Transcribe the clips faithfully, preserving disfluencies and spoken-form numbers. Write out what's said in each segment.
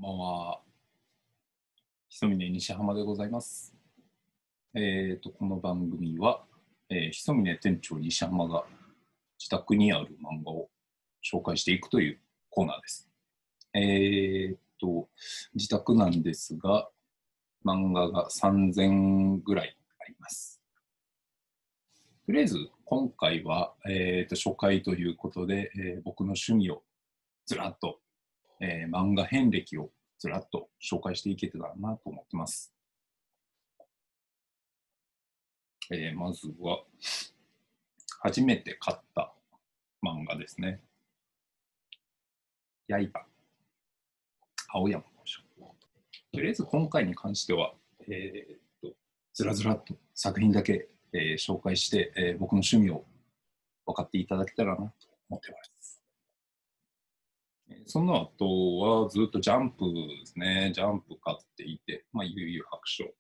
んばんは。ひそみね西浜でございます。えーと、この番組は、えー、ひそみね店長西浜が自宅にある漫画を紹介していくというコーナーです。えーと、自宅なんですが、漫画がさんぜんぐらいあります。とりあえず、今回は、えーと、初回ということで、えー僕の趣味をずらっと、えー漫画遍歴をずらっと紹介していけたらなと思ってます。えーまずは、初めて買った漫画ですね。刃、青山の書。とりあえず今回に関しては、えーっと、ずらずらっと作品だけ、えー紹介して、えー僕の趣味を分かっていただけたらなと思っております。えーその後はずっとジャンプですね。ジャンプ買っていて、まあ、悠々白書、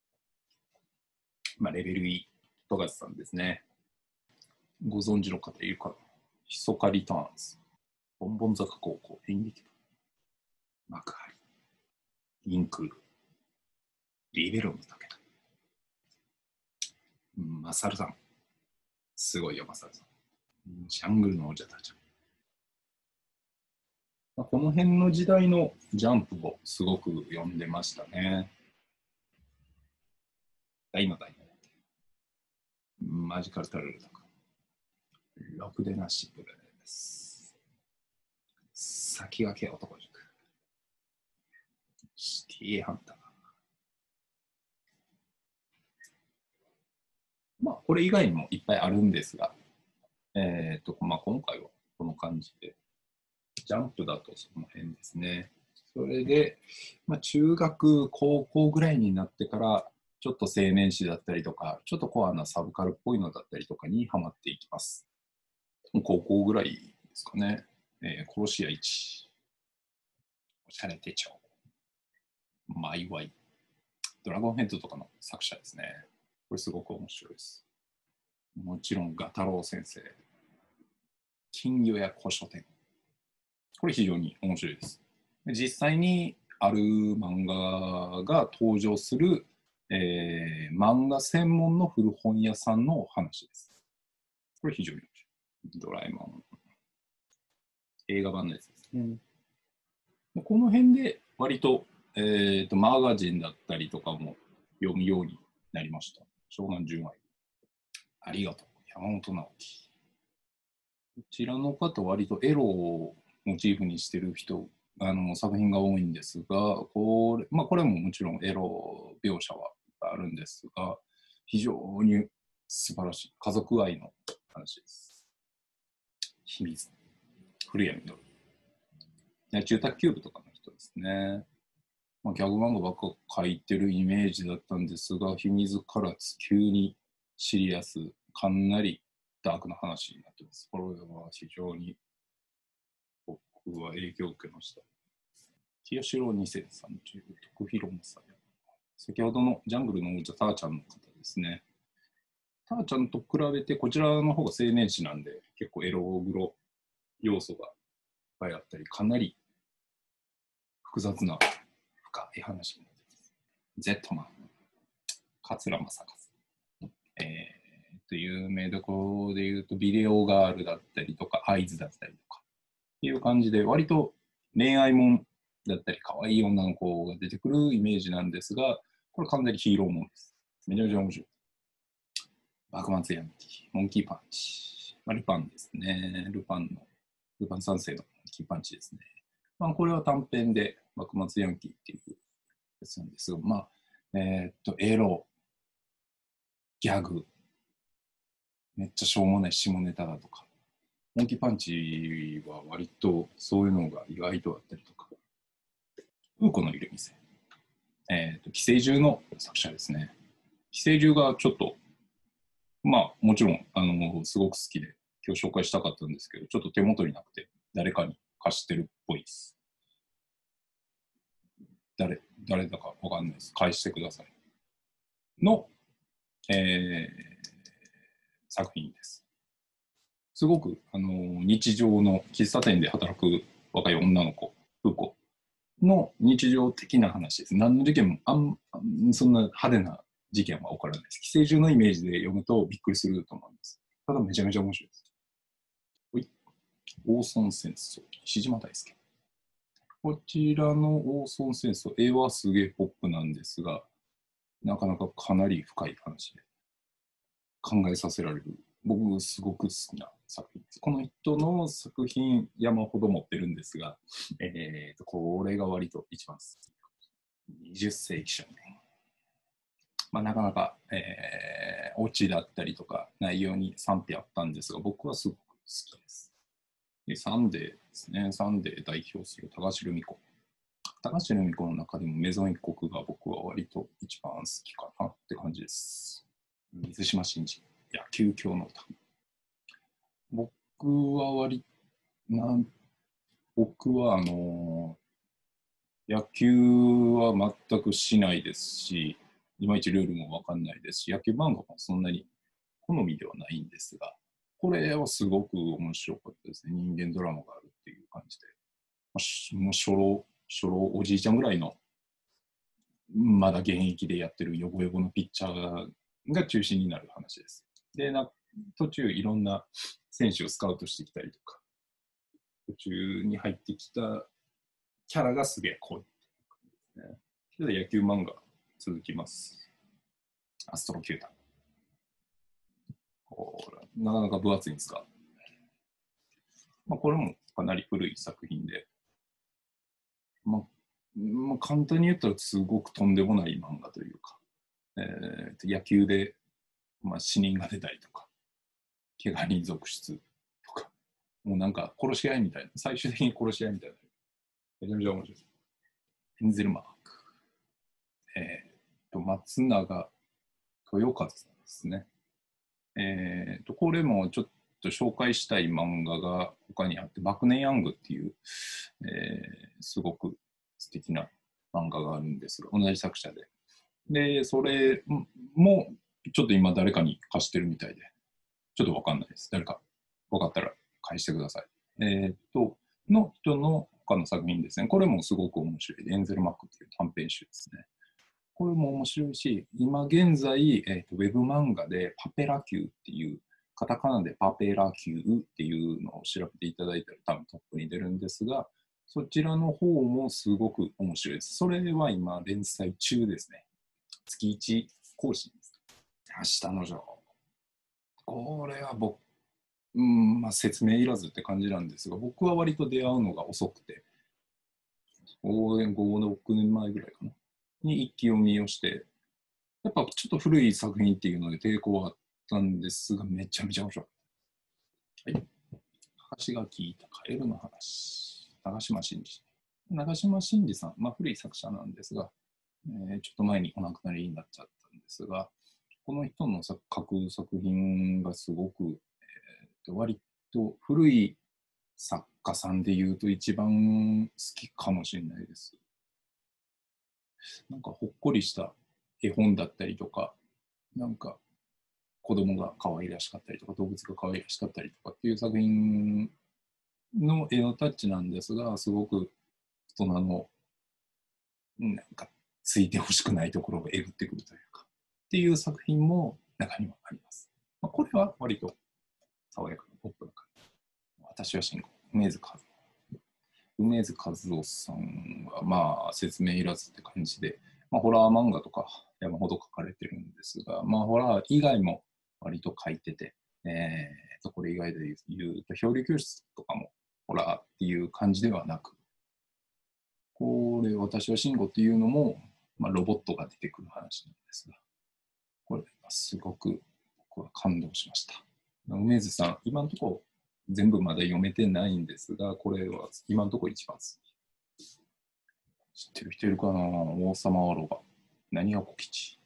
まあ、レベル E、富樫さんですね。ご存知の方いるかな。ひそかリターンズ、ボンボン坂高校演劇部、幕張、インクール、リベロの武田、マサルさん、すごいよ、マサルさん。ジャングルの王者たち。この辺の時代のジャンプをすごく読んでましたね。大の大のマジカルタルルとか、ろくでなしブレです。先駆け男塾、シティハンター。まあ、これ以外にもいっぱいあるんですが、えっ、ー、と、まあ、今回はこの感じで、ジャンプだとその辺ですね。それで、まあ、中学、高校ぐらいになってから、ちょっと青年誌だったりとか、ちょっとコアなサブカルっぽいのだったりとかにハマっていきます。高校ぐらいですかね。えー、殺し屋いち、おしゃれ手帳、マイワイ、ドラゴンヘッドとかの作者ですね。これすごく面白いです。もちろん、ガタロウ先生、金魚や古書店。これ非常に面白いです。実際にある漫画が登場する、えー、漫画専門の古本屋さんの話です。これ非常に面白い。ドラえもん。映画版のやつですね。この辺で割と、えーと、マガジンだったりとかも読むようになりました。湘南純愛。ありがとう。山本直樹。こちらの方、割とエロをモチーフにしてる人、あの作品が多いんですが、これ、まあ、これももちろんエロ描写はあるんですが、非常に素晴らしい家族愛の話です。秘密。古谷実。野球卓球部とかの人ですね。まあ、ギャグ漫画ばっか書いてるイメージだったんですが、秘密から急にシリアス、かなりダークな話になってます。これは非常に僕は影響を受けました。清志郎にせんさんじゅう、徳弘正也。先ほどのジャングルの王者、ターちゃんの方ですね。ターちゃんと比べて、こちらの方が青年誌なんで、結構エログロ要素がいっぱいあったり、かなり複雑な深い話になっています。ゼットマン、桂正和。えー、と有名どころで言うと、ビデオガールだったりとか、アイズだったりとか、っていう感じで、割と恋愛もんだったり、可愛い女の子が出てくるイメージなんですが、これ完全にヒーローもんです。めちゃめちゃ面白い。幕末ヤンキー、モンキーパンチ。まあ、ルパンですね。ルパンの、ルパン三世のモンキーパンチですね。まあ、これは短編で、幕末ヤンキーっていうやつなんですが、まあ、えー、っと、エロ、ギャグ、めっちゃしょうもない下ネタだとか、モンキーパンチは割とそういうのが意外とあったりとか、ウーコのいる店、えー、と寄生獣の作者ですね。寄生獣がちょっと、まあもちろんあのすごく好きで今日紹介したかったんですけど、ちょっと手元になくて誰かに貸してるっぽいです。誰誰だかわかんないです。返してください。の、えー作品です。すごくあの日常の喫茶店で働く若い女の子、ウーコの日常的な話です。何の事件もあんそんな派手な事件は起こらないです。寄生獣のイメージで読むとびっくりすると思います。ただめちゃめちゃ面白いです。王孫戦争、石島大輔。こちらの王孫戦争、絵はすげえポップなんですが、なかなかかなり深い話で考えさせられる。僕すごく好きな作品です。この人の作品山ほど持ってるんですが、えー、とこれが割と一番好き。にじゅっ世紀少年。まあ、なかなか、えー、オチだったりとか内容に賛否あったんですが、僕はすごく好きです。でサンデーですね。サンデー代表する高城美子。高城美子の中でもメゾン一国が僕は割と一番好きかなって感じですす。水島新司、野球狂の歌。僕は割なん僕はあの野球は全くしないですし、いまいちルールも分かんないですし、野球漫画もそんなに好みではないんですが、これはすごく面白かったですね。人間ドラマがあるっていう感じで。もう初老、初老おじいちゃんぐらいのまだ現役でやってるヨボヨボのピッチャーが中心になる話です。で、な途中いろんな選手をスカウトしてきたりとか、途中に入ってきたキャラがすげえ濃いっていう感じですね。で野球漫画続きます。アストロ球団。これなかなか分厚いんですが、まあ、これもかなり古い作品で、まあまあ、簡単に言ったらすごくとんでもない漫画というか、えー、野球で、まあ、死人が出たりとか、怪我人続出とか、もうなんか殺し合いみたいな、最終的に殺し合いみたいな、めちゃめちゃ面白いです。エンゼルマーク。えー、と松永豊和さんですね。えー、とこれもちょっと紹介したい漫画が他にあって、バクネヤングっていう、えー、すごく素敵な漫画があるんですが、同じ作者で。で、それもちょっと今誰かに貸してるみたいで、ちょっとわかんないです。誰か分かったら返してください。えー、と、の人の他の作品ですね。これもすごく面白い。エンゼルマックっていう短編集ですね。これも面白いし、今現在、えーと、ウェブ漫画でパペラ級っていう、カタカナでパペラ級っていうのを調べていただいたら多分トップに出るんですが、そちらの方もすごく面白いです。それは今連載中ですね。月いち更新です。明日のジョー。これは僕、うんまあ、説明いらずって感じなんですが、僕は割と出会うのが遅くて、ごねん、ご、ろくねんまえぐらいかな。に一気読みをして、やっぱちょっと古い作品っていうので抵抗はあったんですが、めちゃめちゃ面白い。はい。かかしが聞いたカエルの話。長島真司。長島真司さん、まあ古い作者なんですが、えー、ちょっと前にお亡くなりになっちゃったんですが、この人の書く作品がすごく、えー、割と古い作家さんでいうと一番好きかもしれないです。なんかほっこりした絵本だったりとか、なんか子供が可愛らしかったりとか、動物が可愛らしかったりとかっていう作品の絵のタッチなんですが、すごく大人のなんかついてほしくないところをえぐってくるというか、っていう作品も中にはあります。まあ、これは割と爽やかなポップな感じ。私は慎吾、梅津和夫。梅津和夫さんはまあ説明いらずって感じで、まあ、ホラー漫画とか山ほど書かれてるんですが、まあホラー以外も割と書いてて、えー、とこれ以外で言うと、漂流教室とかもホラーっていう感じではなく、これ、私は慎吾っていうのも、まあ、ロボットが出てくる話なんですが、これはすごく僕は感動しました。梅津さん、今のところ全部まだ読めてないんですが、これは今のところ一番好き。知ってる人いるかな？王様はロバ。何が小吉。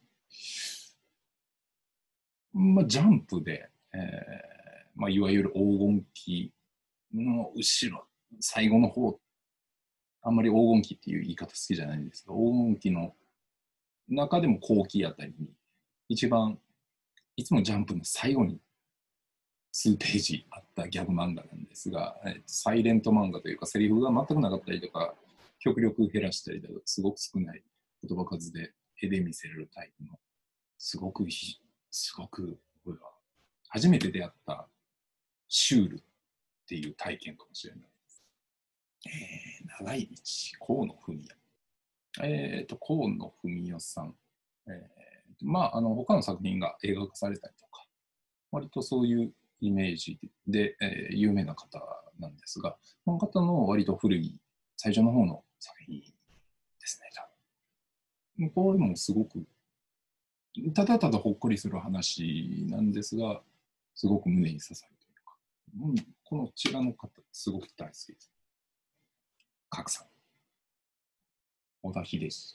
まあ、ジャンプで、えーまあ、いわゆる黄金期の後ろ、最後の方、あんまり黄金期っていう言い方好きじゃないんですが、黄金期の中でも後期あたりに、一番、いつもジャンプの最後に数ページあったギャグ漫画なんですが、えー、サイレント漫画というか、セリフが全くなかったりとか、 極力減らしたりだとすごく少ない言葉数で絵で見せれるタイプのすごくすごく初めて出会ったシュールっていう体験かもしれないです。えー、長い道、河野文也。えっ、ー、と、河野文也さん。えー、まあ、あの、他の作品が映画化されたりとか、割とそういうイメージで、えー、有名な方なんですが、この方の割と古い、最初の方の作品ですね、多分。これもすごく、ただただほっこりする話なんですが、すごく胸に刺さるというか、うん、このちらの方、すごく大好きです。賀来さん。小田秀治。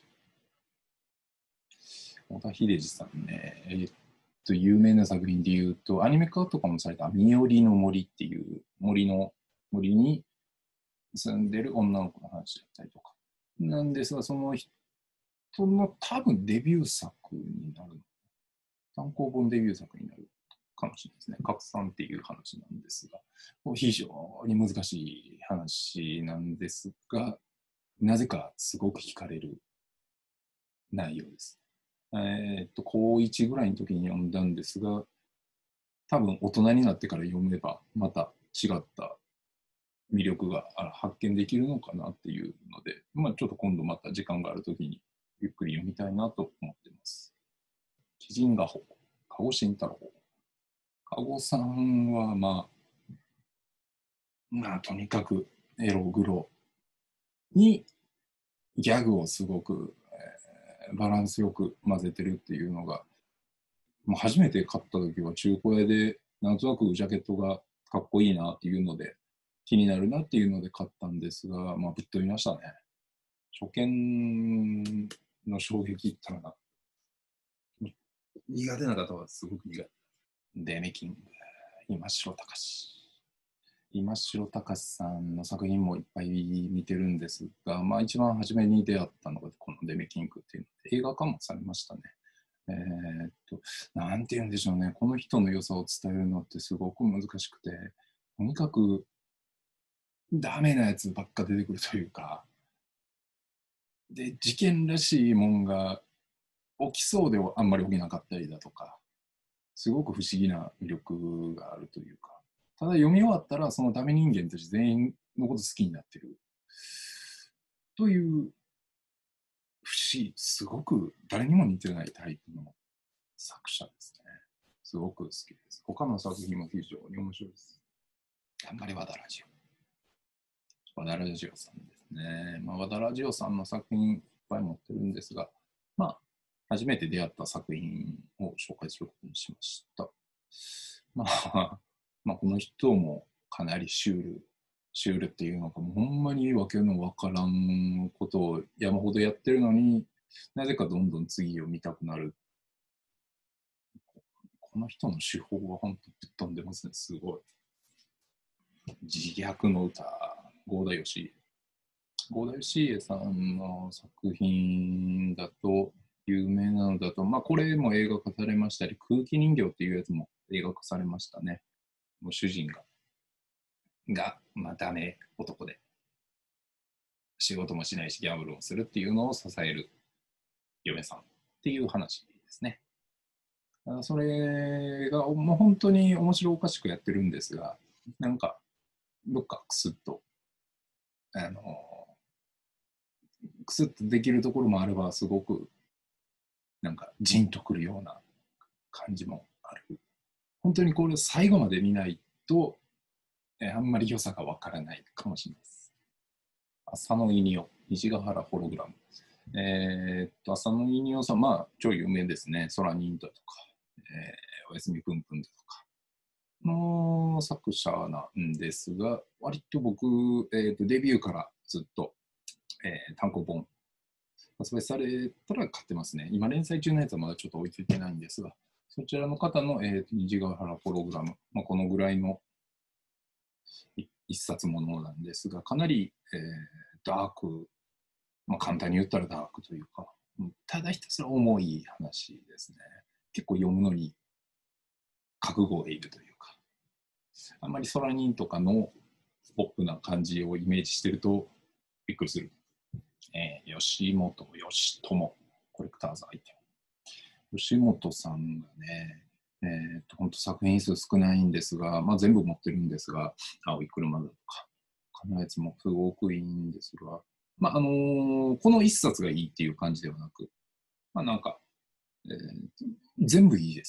小田秀治さんね、えー、っと、有名な作品で言うと、アニメ化とかもされた、みよりの森っていう森の、森に住んでる女の子の話だったりとか。なんですが、その人の多分デビュー作になる。単行本デビュー作になるかもしれないですね。拡散っていう話なんですが、非常に難しい話なんですが、なぜかすごく惹かれる内容です。えー、っと、高いちぐらいの時に読んだんですが、多分大人になってから読めば、また違った魅力が発見できるのかなっていうので、まあ、ちょっと今度また時間がある時にゆっくり読みたいなと思っています。鬼人画報、加護慎太郎。加護さんは、まあ、まあ、とにかくエログロにギャグをすごく、えー、バランスよく混ぜてるっていうのが、もう初めて買った時は中古屋で、なんとなくジャケットがかっこいいなっていうので、気になるなっていうので買ったんですが、まあ、ぶっ飛びましたね。初見の衝撃ったらな、苦手な方はすごく苦手。デメキング、今城隆。今城隆さんの作品もいっぱい見てるんですが、まあ一番初めに出会ったのがこのデメキングっていうので映画化もされましたね。えー、っと、なんて言うんでしょうね。この人の良さを伝えるのってすごく難しくて、とにかくダメなやつばっか出てくるというか、で、事件らしいもんが起きそうであんまり起きなかったりだとか、すごく不思議な魅力があるというか、ただ読み終わったらそのダメ人間として全員のこと好きになってるという不思議、すごく誰にも似てないタイプの作者ですね。すごく好きです。他の作品も非常に面白いです。頑張れ和田ラジオ。和田ラジオさんですね。まあ、和田ラジオさんの作品いっぱい持ってるんですが、まあ、初めて出会った作品を紹介することにしました。まあ、まあ、この人もかなりシュール、シュールっていうのか、もうほんまにわけのわからんことを山ほどやってるのになぜかどんどん次を見たくなる。この人の手法は本当ぶっ飛んでますね、すごい。自虐の歌、郷田義家。郷田義家さんの作品だと、有名なのだと、まあこれも映画化されましたり、空気人形っていうやつも映画化されましたね。もう主人が、が、まあダメ男で、仕事もしないしギャンブルをするっていうのを支える嫁さんっていう話ですね。それがもう本当に面白おかしくやってるんですが、なんかどっかクスッと、あの、クスッとできるところもあれば、すごくなんかジンとくるような感じもある。本当にこれ最後まで見ないと、えあんまり良さがわからないかもしれないです。浅野いにお、西ヶ原ホログラム。えー、っと、浅野いにおさん、まあ、超有名ですね。空にだとか、えー、おやすみぷんぷんだとかの作者なんですが、割と僕、えー、っとデビューからずっと、えー、単行本発売されたら買ってますね。今、連載中のやつはまだちょっと置いていてないんですが、そちらの方の、えー、と虹ヶ原プログラム、まあ、このぐらいの一冊ものなんですが、かなり、えー、ダーク、まあ、簡単に言ったらダークというか、ただひたすら重い話ですね。結構読むのに覚悟がいるというか、あんまりソラニンとかのポップな感じをイメージしてるとびっくりする。 えー、吉本義友コレクターズアイテム。吉本さんがね、えー、と本当作品数少ないんですが、まあ、全部持ってるんですが、青い車だとか、他のやつもすごくいいんですが、まああのーこの一冊がいいっていう感じではなく、まあなんか、えー全部いいです。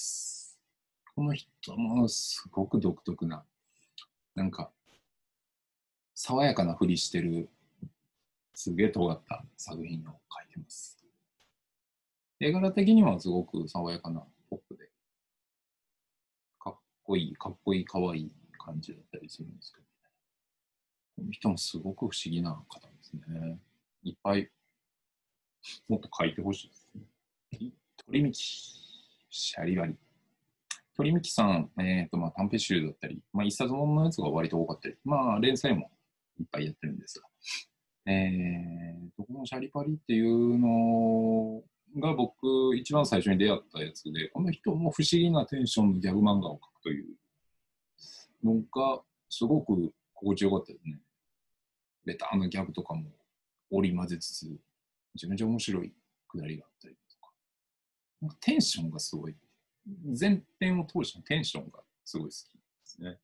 この人もすごく独特な、なんか、爽やかなふりしてる、すげえ尖った作品を書いてます。絵柄的にはすごく爽やかなポップで、かっこいい、かっこいい、かわいい感じだったりするんですけど、この人もすごく不思議な方ですね。いっぱいもっと書いてほしいですね。鳥道、シャリバリ。鳥道さん、えーとまあ、短編集だったり、まあ、一冊もののやつが割と多かったり、まあ、連載もいっぱいやってるんですが、えーと、このシャリパリっていうのが僕一番最初に出会ったやつで、この人も不思議なテンションのギャグ漫画を描くというのがすごく心地よかったですね。ベターなギャグとかも織り交ぜつつ、めちゃめちゃ面白いくだりがあったりとか、なんかテンションがすごい、前編を通してのテンションがすごい好きですね。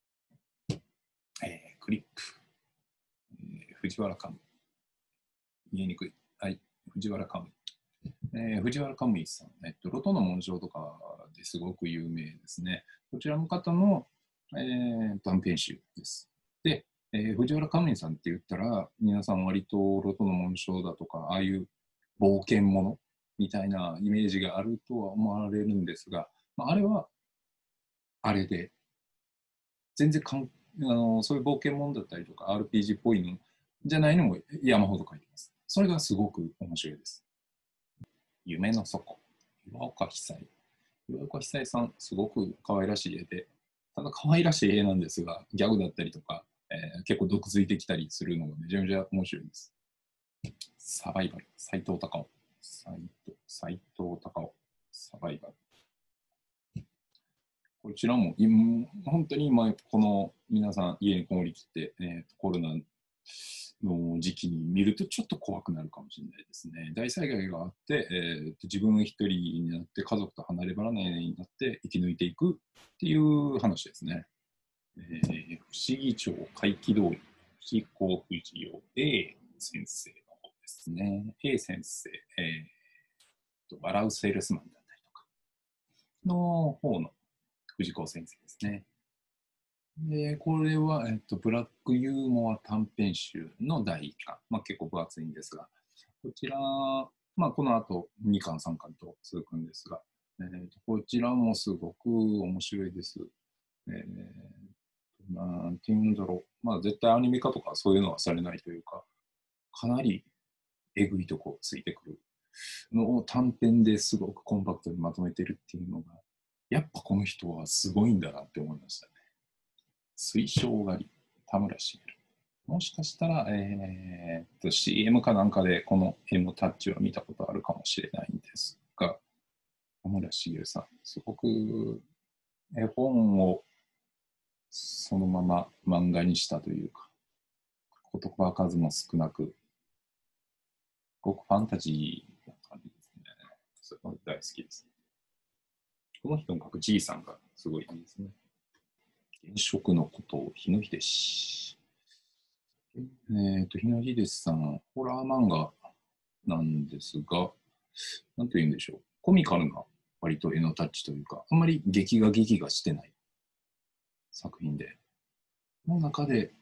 えー、クリップ、えー、藤原カム、言いにくい。はい、藤原カム。えー、藤原カムイさん、えっと、ロトの紋章とかですごく有名ですね。こちらの方の、えー、短編集です。で、えー、藤原カムイさんって言ったら、皆さん割とロトの紋章だとか、ああいう冒険者みたいなイメージがあるとは思われるんですが、まあ、あれはあれで、全然かんあのそういう冒険者だったりとか、アールピージー っぽいのじゃないのも山ほど書いてます。それがすごく面白いです。夢の底、岩岡久恵。岩岡久恵さん、すごく可愛らしい絵で、ただ可愛らしい絵なんですが、ギャグだったりとか、えー結構毒づいてきたりするのがめちゃめちゃ面白いです。サバイバル、斎藤隆夫。斎藤斎藤隆夫、サバイバル。こちらも、本当に今、この皆さん家にこもりきって、えー、コロナの時期に見るとちょっと怖くなるかもしれないですね。大災害があって、えー、自分一人になって家族と離れ離れになって生き抜いていくっていう話ですね。えー、不思議町怪奇通り、不思議藤尾 A 先生の方ですね。A 先生、えー、笑うセールスマンだったりとかの方の藤子先生ですね。で、これは、えっと、ブラックユーモア短編集のだいいっかん。まあ、結構分厚いんですが、こちら、まあ、この後にかん、さんかんと続くんですが、えーと、こちらもすごく面白いです。えー、なんていうんだろう。まあ、絶対アニメ化とかそういうのはされないというか、かなりえぐいとこついてくるのを短編ですごくコンパクトにまとめてるっていうのが、やっぱこの人はすごいんだなって思いましたね。水晶狩り、田村茂。もしかしたら、えー、と シーエム かなんかでこの絵のタッチは見たことあるかもしれないんですが、田村茂さん、すごく絵本をそのまま漫画にしたというか、言葉数も少なく、すごくファンタジーな感じですね。それが大好きです。この人の書くじいさんがすごいいいですね。現職のことを日野秀氏。えっ、ー、と、日野秀さん、ホラー漫画なんですが、なんと言うんでしょう。コミカルな割と絵のタッチというか、あんまり劇画劇画してない作品で、の中で、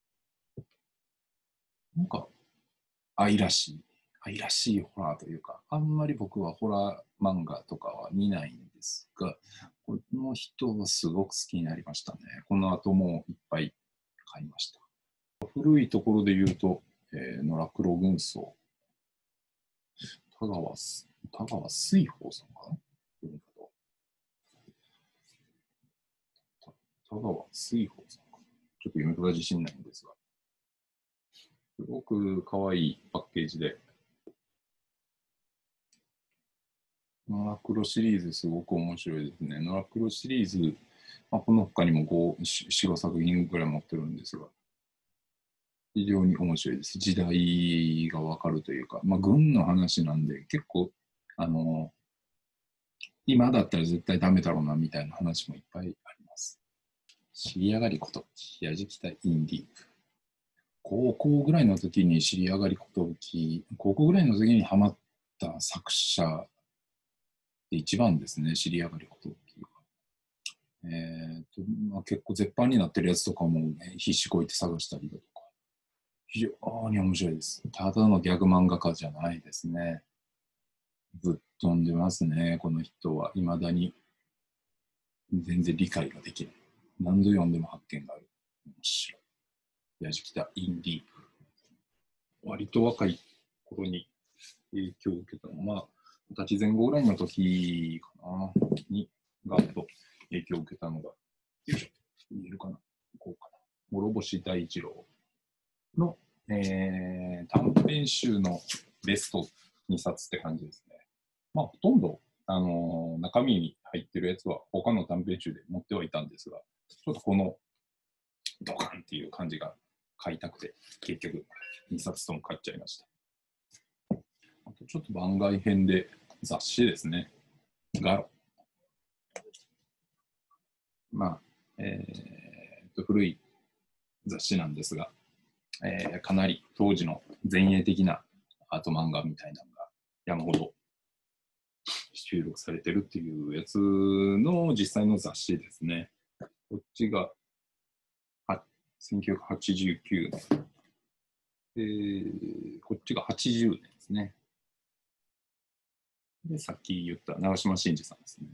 なんか愛らしい、愛らしいホラーというか、あんまり僕はホラー漫画とかは見ないんですが、この人はすごく好きになりましたね。この後もいっぱい買いました。古いところで言うと、えー、野良黒軍曹、田川、田川水宝さんかな、田川水宝さんかな、ちょっと読み方自信ないんですが、すごく可愛いパッケージで、ノラクロシリーズすごく面白いですね。ノラクロシリーズ、まあ、この他にもご、よん、ごさく品ぐらい持ってるんですが、 非常に面白いです。時代がわかるというか、まあ、軍の話なんで、結構、あの、今だったら絶対ダメだろうなみたいな話もいっぱいあります。知り上がりこと、やじきたインディープ。高校ぐらいの時に知り上がりことき、高校ぐらいの時にハマった作者で一番ですね、知り上がりことき。えーとまあ、結構絶版になってるやつとかも、ね、必死こいて探したりだとか、非常に面白いです。ただのギャグ漫画家じゃないですね。ぶっ飛んでますね、この人は。いまだに全然理解ができない。何度読んでも発見がある。面白い。やじきたインディー。割と若い頃に影響を受けたのは、まあ、二十歳前後ぐらいの時かな、にガッと影響を受けたのが、よいしょ、言えるかな、こうかな。諸星大二郎の、えー、短編集のベストにさつって感じですね。まあ、ほとんど、あのー、中身に入ってるやつは他の短編集で持ってはいたんですが、ちょっとこのドカンっていう感じが買いたくて、結局にさつとも買っちゃいました。あとちょっと番外編で雑誌ですね。ガロ。まあ、えー、と古い雑誌なんですが、えー、かなり当時の前衛的なアート漫画みたいなのが山ほど収録されてるっていうやつの実際の雑誌ですね。こっちがせんきゅうひゃくはちじゅうきゅうねん、えー、こっちがはちじゅうねんですね。で、さっき言った長嶋真司さんですね。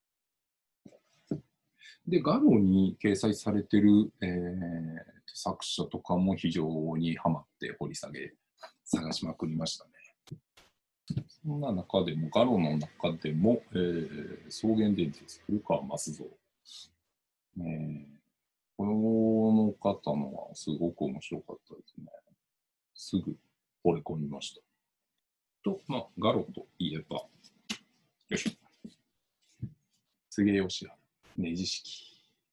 で、ガロに掲載されてる、えー、作者とかも非常にハマって掘り下げ、探しまくりましたね。そんな中でも、ガロの中でも、えー、草原電鉄、古川益蔵。えー、この方のはすごく面白かったですね。すぐ惚れ込みました。と、まあ、ガロといえば、よいしょ。柘植義治、ねじ式。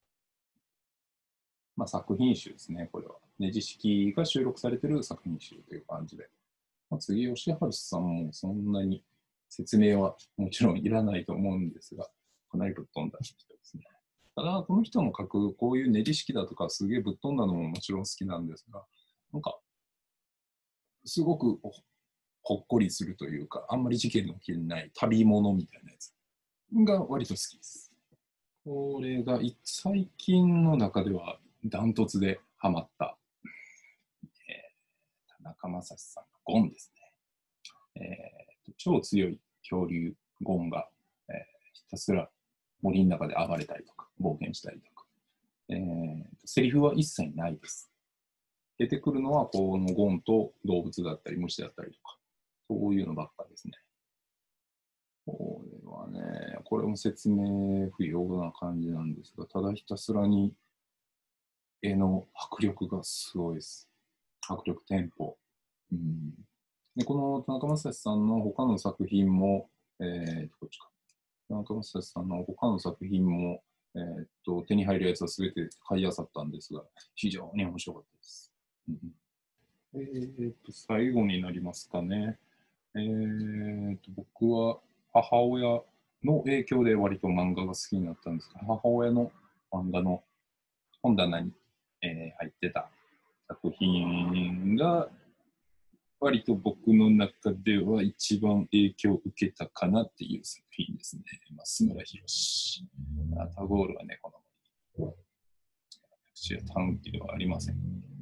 まあ、作品集ですね、これは。ねじ式が収録されている作品集という感じで。まあ、柘植義治さんもそんなに説明はもちろんいらないと思うんですが、かなりぶっ飛んだ人ですね。ただ、この人の書くこういうねじ式だとか、すげえぶっ飛んだのももちろん好きなんですが、なんか、すごくほっこりするというか、あんまり事件の起きない旅物みたいなやつが割と好きです。これが最近の中ではダントツでハマった、えー、田中正史さんのゴンですね。えー、超強い恐竜ゴンが、えー、ひたすら森の中で暴れたりとか、冒険したりとか、えー、セリフは一切ないです。出てくるのはこのゴンと動物だったり虫だったりとか、そういうのばっかですね。これはね、これも説明不要な感じなんですが、ただひたすらに絵の迫力がすごいです。迫力、テンポ。うん、でこの田中正史さんの他の作品も、えー、こっちか。田中正史さんの他の作品も、えー、っと手に入るやつはすべて買い漁ったんですが、非常に面白かったです。うん、えー、っと、最後になりますかね。えー、っと、僕は母親の影響で割と漫画が好きになったんですが、母親の漫画の本棚に、えー、入ってた作品が割と僕の中では一番影響を受けたかなっていう作品ですね。増村博。タゴールはね、この私は短期ではありません。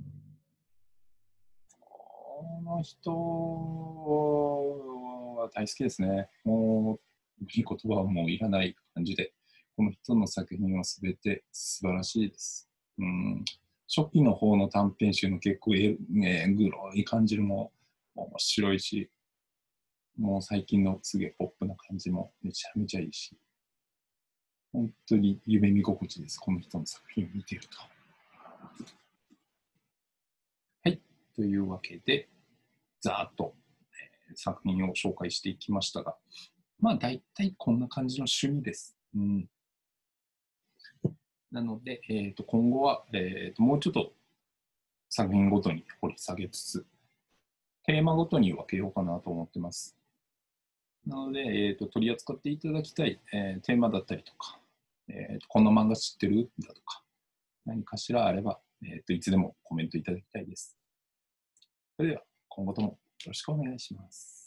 この人は大好きですね。もう、いい言葉はもういらない感じで、この人の作品はすべて素晴らしいです。うん、初期の方の短編集の結構え、ね、グロい感じも面白いし、もう最近のすげえポップな感じもめちゃめちゃいいし、本当に夢見心地です、この人の作品を見ていると。はい、というわけで、ざーっと、えー、作品を紹介していきましたが、まあ大体こんな感じの趣味です。うん、なので、えー、と今後は、えー、ともうちょっと作品ごとに掘り下げつつ、テーマごとに分けようかなと思ってます。なので、えーと、取り扱っていただきたい、えー、テーマだったりとか、えーと、この漫画知ってるだとか、何かしらあれば、えーと、いつでもコメントいただきたいです。それでは、今後ともよろしくお願いします。